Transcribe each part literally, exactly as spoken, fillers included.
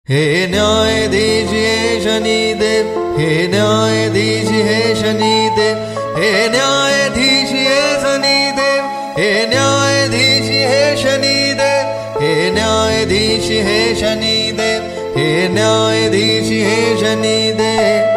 हे न्यायाधीश हे शनिदेव, हे न्यायाधीश हे शनिदेव, हे न्यायाधीश हे शनिदेव, हे न्यायाधीश हे शनिदेव, हे न्यायाधीश हे शनिदेव, हे न्यायाधीश हे शनिदेव।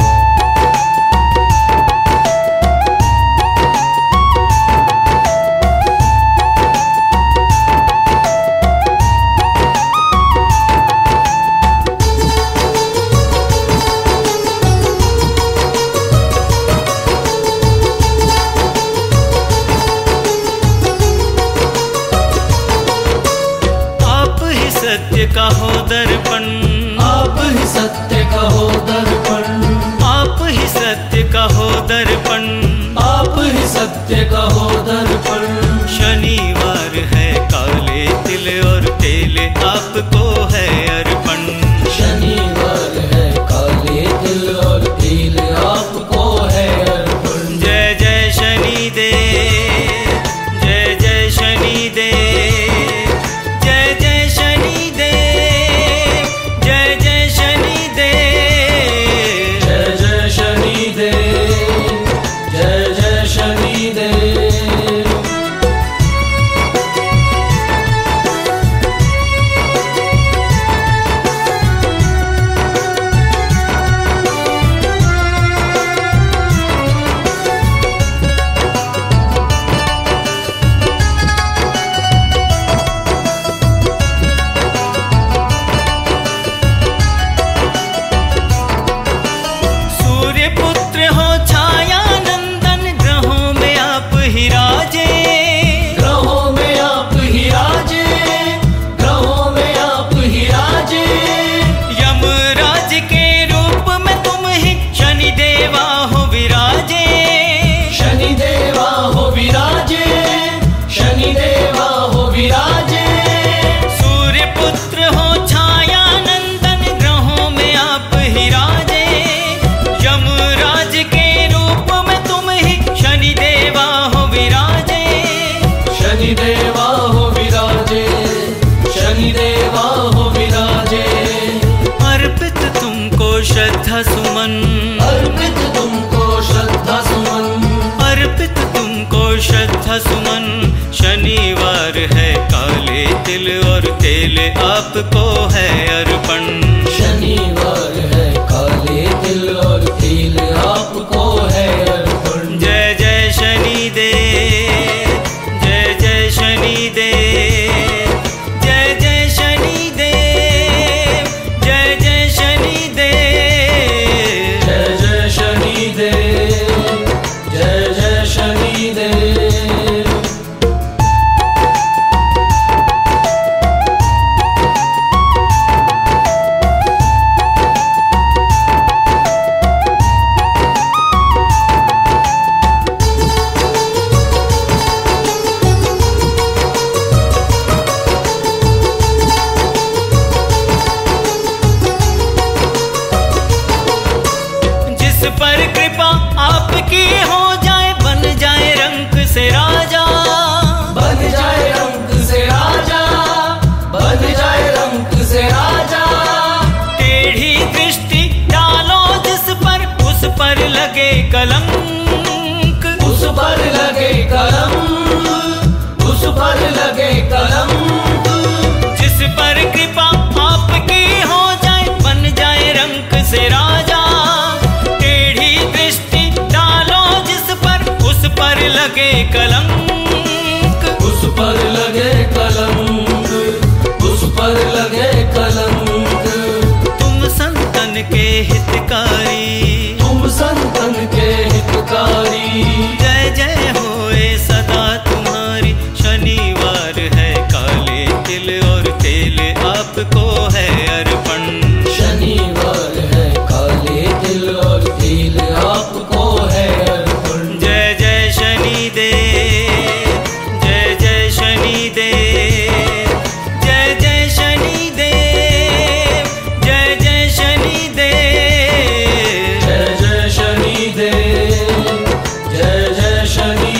सत्य का हो दर्पण, आप ही सत्य का हो दर्पण, आप ही सत्य का हो दर्पण, आप ही सत्य का हो दर्पण। शनिवार है काले तिल और तेल आपको है अर्पण। शनिवार है काले तिल और तेल आपको है अर्पण। जय जय शनिदेव, जय जय शनिदेव, जय जय शनिदेव, जय जय शनिदेव, जय जय शनिदेव, जय जय शनिदेव। शनिदेवा हो विराजे, शनिदेवा हो विराजे। अर्पित तुमको श्रद्धा सुमन, अर्पित तुमको श्रद्धा सुमन, अर्पित तुमको श्रद्धा सुमन। शनिवार है काले तिल और तेल आपको है अर्पण। शनिवार है काले तिल और तेल आपको है अर्पण। जय जय शनिदेव, जय जय शनिदेव, जय जय शनिदेव, जय जय शनिदेव, जय जय शनिदेव, जय जय शनिदेव। पर कृपा आपकी हो जाए, बन जाए रंग से राजा, बन जाए रंग से राजा, बन जाए रंग से राजा। टेढ़ी दृष्टि डालो जिस पर, उस पर लगे कलंक, उस पर लगे कलंक, उस पर लगे कलंक। जिस पर कृपा आपकी हो जाए, बन जाए रंग से राजा। लगे कलंक, उस पर लगे कलंक, उस पर लगे कलंक। तुम संतन के हितकारी, तुम संतन के हितकारी। जय जय होए सदा तुम्हारी। शनिवार है काले तिल और तेल आपको है अर्पण। शनिवार है काले तिल और तेल आपको है अर्पण। जय जय शनिदेव, जय जय शनिदेव, जय जय शनिदेव, जय जय शनिदेव, जय जय शनिदेव, जय जय शनि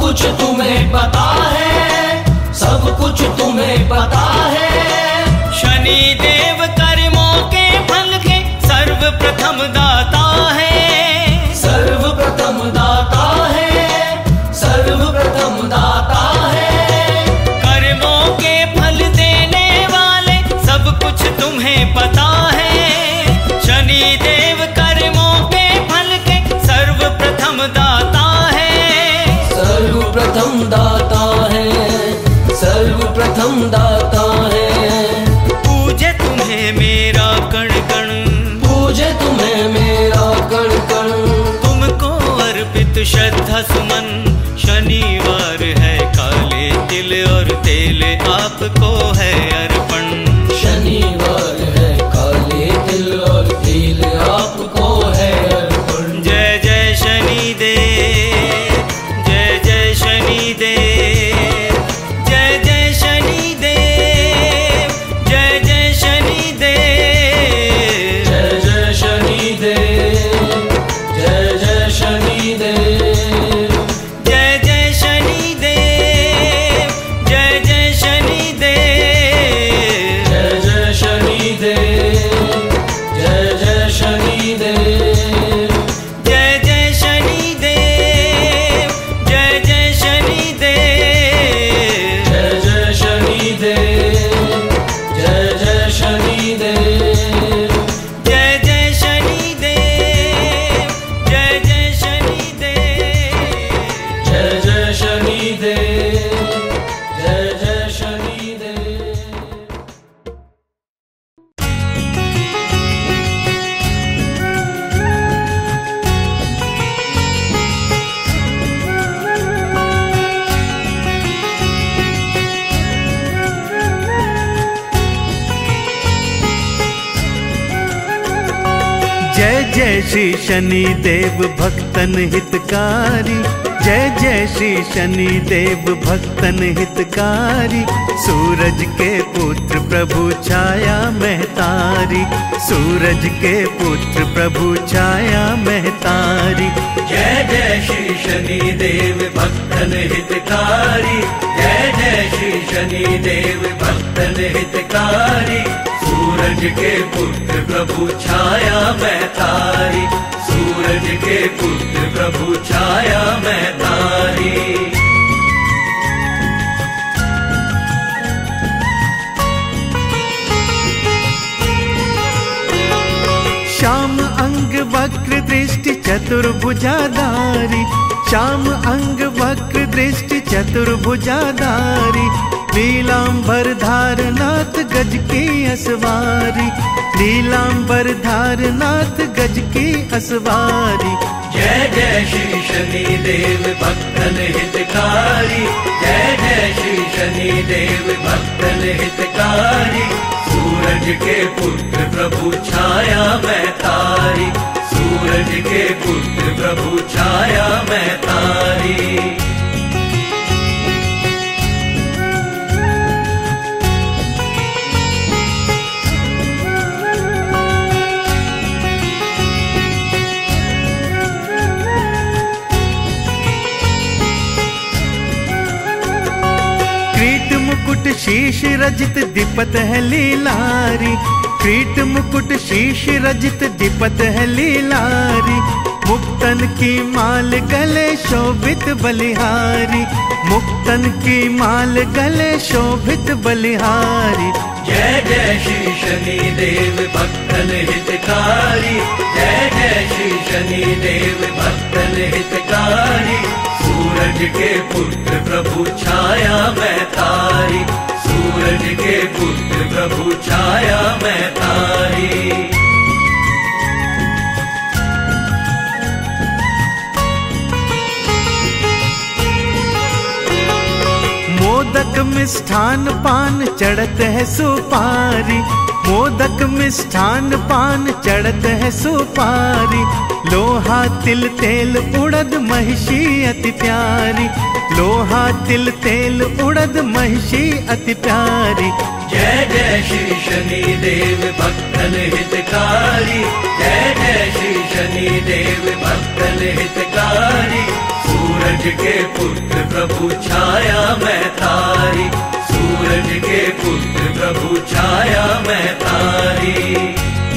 कुछ तुम्हें पता है, सब कुछ तुम्हें पता है। शनि देव कर्मों के फल के सर्वप्रथम दाता है, सर्वप्रथम दाता है, सर्वप्रथम दाता है। कर्मों के फल देने वाले सब कुछ तुम्हें पता है। शनि देव कर्मों के फल के सर्वप्रथम दाता है, सर्वप्रथम दाता है, सर्वप्रथम दाता है। पूजे तुम्हें मेरा कण कण, पूजे तुम्हें मेरा कण कण। तुमको अर्पित श्रद्धा सुमन। शनिवार है काले तिल और तेल आपको है अर्पण। शनिवार है काले तिल और तिल आपको है अर्पण। जय जय शनि देव, जय जय शनि देव, जय जय शनि देव, जय जय शनि देव, जय जय शनि देव, जय जय शनि देव, जय जय शनि देव, जय जय शनि देव, जय जय शनि देव, जय जय शनि देव, जय जय शनि देव, जय जय शनि देव, जय जय शनि देव, जय जय शनि देव, जय जय शनि देव, जय जय शनि देव, जय जय शनि देव, जय जय शनि देव। जय जय श्री शनि देव भक्तन हितकारी, जय जय श्री शनि देव भक्तन हितकारी। सूरज के पुत्र प्रभु छाया महतारी, सूरज के पुत्र प्रभु छाया महतारी। जय जय श्री शनि देव भक्तन हितकारी, जय जय श्री शनि देव भक्तन हितकारी। सूरज के पुत्र प्रभु छाया महतारी, सूरज के पुत्र प्रभु छाया महतारी। श्याम अंग वक्र दृष्टि चतुर्भुजाधारी, श्याम अंग वक्र दृष्टि चतुर्भुजाधारी। नीलांबर धारनाथ गज की असवारी, नीलांबर धारनाथ गज की असवारी। जय जय श्री शनि देव भक्तन हितकारी, जय जय श्री शनि देव भक्तन हितकारी। सूरज के पुत्र प्रभु छाया महतारी, सूरज के पुत्र प्रभु छाया महतारी। मुकुट शीश रजित दीपत है लीलारी, क्रीट मुकुट शीश रजित दीपत है लीलारी। मुक्तन की माल गले शोभित बलिहारी, मुक्तन की माल गले शोभित बलिहारी। जय जय श्री शनि देव भक्तन हितकारी, जय जय श्री शनि देव भक्तन हितकारी। सूरज के पुत्र प्रभु छाया महतारी, सूरज के पुत्र प्रभु छाया महतारी। मोदक मिष्ठान पान चढ़त है सुपारी, मोदक मिष्ठान पान चढ़त है सुपारी। लोहा तिल तेल उड़द महिषी अति प्यारी, लोहा तिल तेल उड़द महिषी अति प्यारी। जय जय श्री शनि देव भक्तन हितकारी, जय जय श्री शनि देव भक्तन हितकारी। सूरज के पुत्र प्रभु छाया मैं तारी, सूरज के पुत्र प्रभु छाया मैं तारी।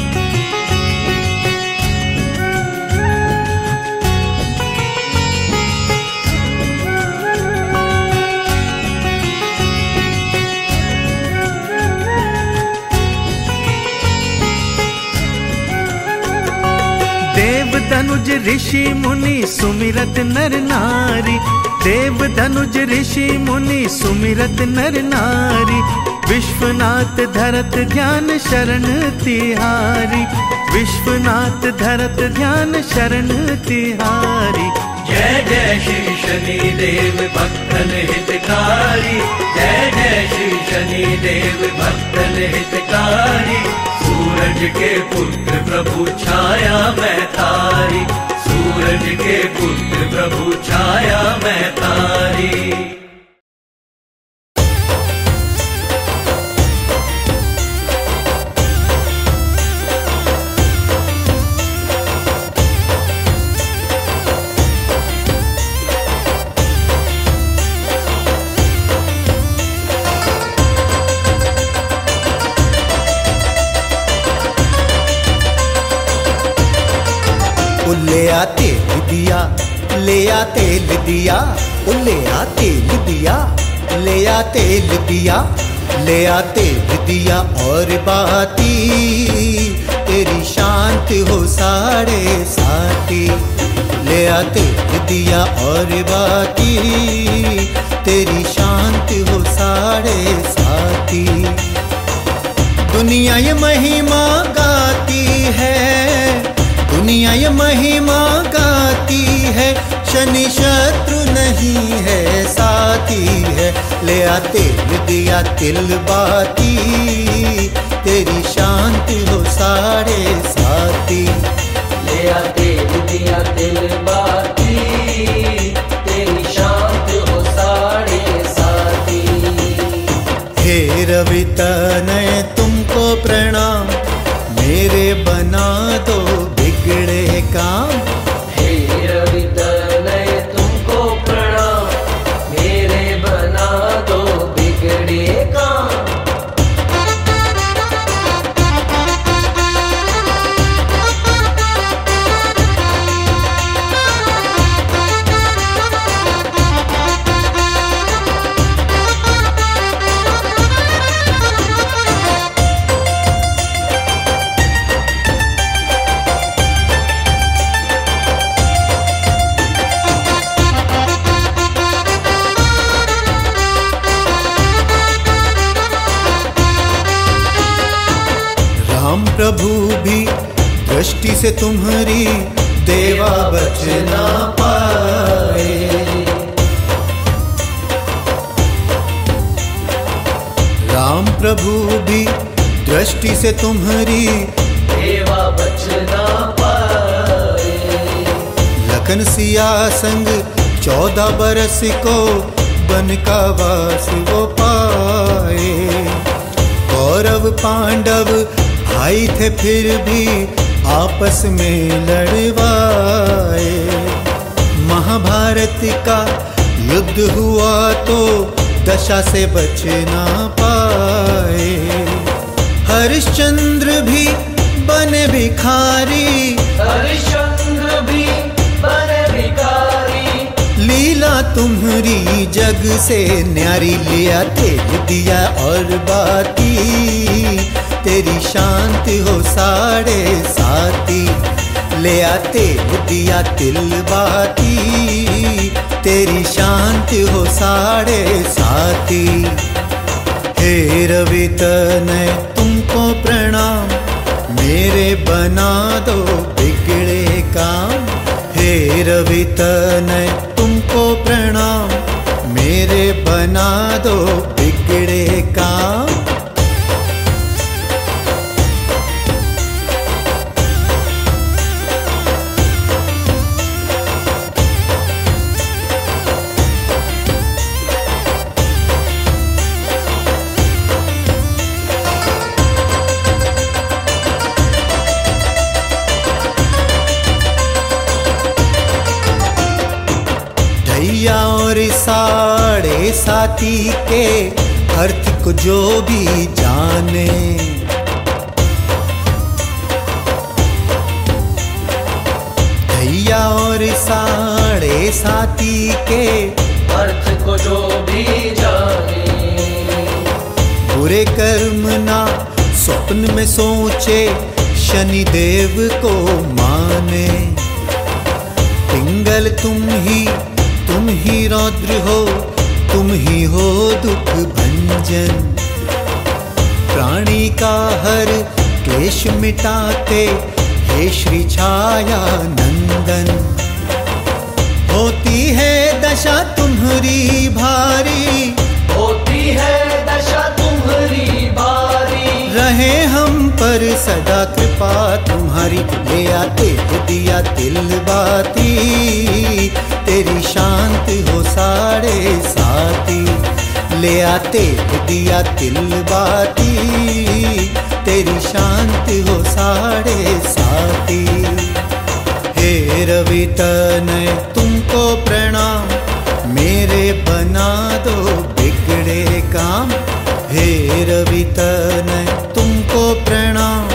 देव धनुज ऋषि मुनि सुमिरत नर नारी, देव धनुज ऋषि मुनि सुमिरत नर नारी। विश्वनाथ धरत ध्यान शरण तिहारी, विश्वनाथ धरत ध्यान शरण तिहारी। जय जय श्री शनि देव भक्तन हितकारी, जय जय श्री शनि देव भक्तन हितकारी। सूरज के पुत्र प्रभु छाया मैं तारी, सूरज के पुत्र प्रभु छाया मैं तारी। ले आ तेल दिया, ले आ तेल दिया, ले आ तेल दिया, ले आ तेल दिया, ले आ तेल दिया और बाती तेरी शांत हो साढ़े साथी। ले आ तेल दिया और बाती तेरी शांत हो साढ़े साथी। दुनिया ये महिमा गाती है, दुनिया ये महिमा गाती है, शनि शत्रु नहीं है साथी है। ले आ तेल दिया तिल बाती तेरी शांति हो साढ़े साथी। ले आ तेल दिया तिल बाती तेरी शांति हो साढ़े साथी। हे रवि तनय तुमको प्रणाम, मेरे बना दो बिगड़े काम। हे रवि तनय तुमको प्रणाम, मेरे बना दो बिगड़े काम। राम प्रभु भी दृष्टि से तुम्हारी देवा बच ना पाए। राम प्रभु भी दृष्टि से तुम्हारी देवा बच ना पाए। लखन सिया संग चौदह बरस को बन का वास वो पाए। कौरव पांडव भाई थे फिर भी आपस में लड़वाए। महाभारत का युद्ध हुआ तो दशा से बच ना पाए। हरिश्चंद्र भी बने भिखारी, हरिश्चंद्र भी बने भिखारी। लीला तुम्हारी जग से न्यारी। लिया तेल दिया और बाती तेरी शांति हो साढ़े साथी। ले आ तेल दिया तिल बाती तेरी शांति हो साढ़े साथी। हे रवि तनय तुमको प्रणाम, मेरे बना दो बिगड़े काम। हे रवि तनय तुमको प्रणाम, मेरे बना दो बिगड़े काम। जाति के अर्थ को जो भी जाने। ढैया और साढ़े साथी के अर्थ को जो भी जाने। बुरे कर्म ना स्वप्न में सोचे, शनि देव को माने। पिंगल तुम ही तुम ही रौद्र हो, तुम ही हो दुख भंजन। प्राणी का हर क्लेश मिटाते, हे श्री छाया नंदन। होती है दशा तुम्हारी भारी, होती है दशा तुम्हारी भारी। रहे हम पर सदा कृपा तुम्हारी। ले आते दिया तिल बाती, तेरी शांत हो साढ़े साथी। ले आते दिया तिल बाती, तेरी शांत हो साढ़े साथी। हे रवि तनय तुमको प्रणाम, मेरे बना दो बिगड़े काम। हे रवि तनय तुमको प्रणाम,